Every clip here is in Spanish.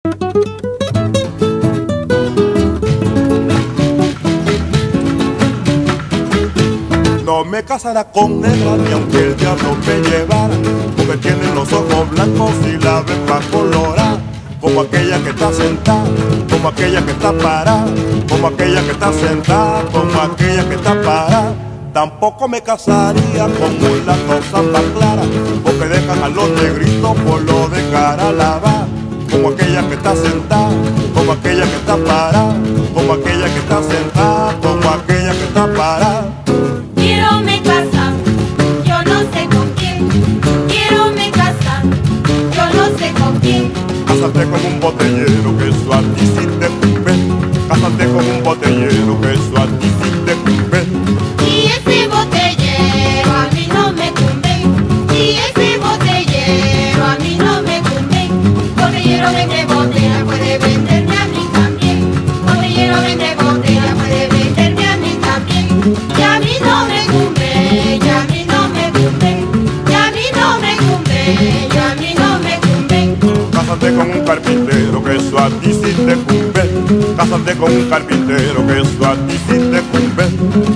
No me casará con negra ni aunque el diablo me llevara, porque tiene los ojos blancos y la verba colorada, como aquella que está sentada, como aquella que está parada, como aquella que está sentada, como aquella que está parada. Tampoco me casaría con mulatos zamba clara, porque dejan a los negritos por lo de cara lavada, como aquella que está sentada, como aquella que está parada, como aquella que está sentada, como aquella que está parada. Quiero me casar, yo no sé con quién. Quiero me casar, yo no sé con quién. Cásate con un botellero que eso a ti sí te cumbe. Cásate con un botellero que eso a ti sí te cumbe. Y ese botellero a mí no me cumbe. Y ese botellero a mí no me cumbe. Botellero vende botella, puede venderme a mí también. Botellero vende botella, puede venderme a mí también. Y a mí no me cumbe, y a mí no me cumbe. Y a mí no me cumbe, y a mí no me cumbe. Cásate con un carpintero que eso a ti sí te cumbe. Cásate con un carpintero que eso a ti sí te cumbe.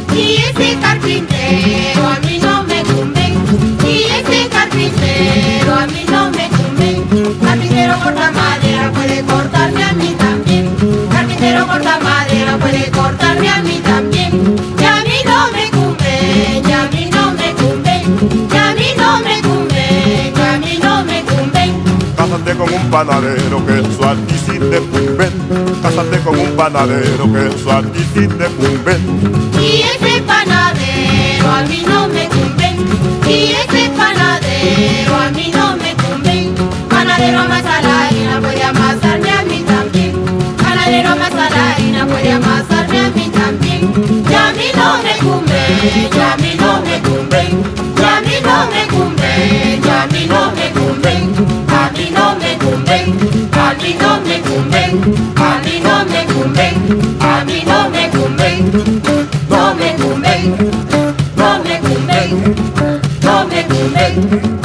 Y ese carpintero a mí no me cumbe. Y ese carpintero a mí no me cumbe. Carpintero corta madera, puede cortarme a mí también. Carpintero corta madera, puede cortarme a mí también. Y a mí no me cumbe, y a mí no me cumbe. Y a mí no me cumbe, y a mí no me cumbe. Cásate con un panadero que eso a ti sí te cumbe. Cásate con un panadero que eso a ti sí te cumbe. Y ese panadero a mí no me cumbe. Y ese panadero a mí no me cumbe. Panadero amasa la harina, puede amasarme a mí también. Panadero amasa la harina, puede amasarme a mí también. Y a mí no me cumbe, y a mí no me cumbe. Y a mí no me cumbe, y a mí no me cumbe. A mí no me cumbe, a mí no me cumbe. A mí no me cumbe, a mí no me cumbe. No me cumbe, no me cumbe, no me cumbe.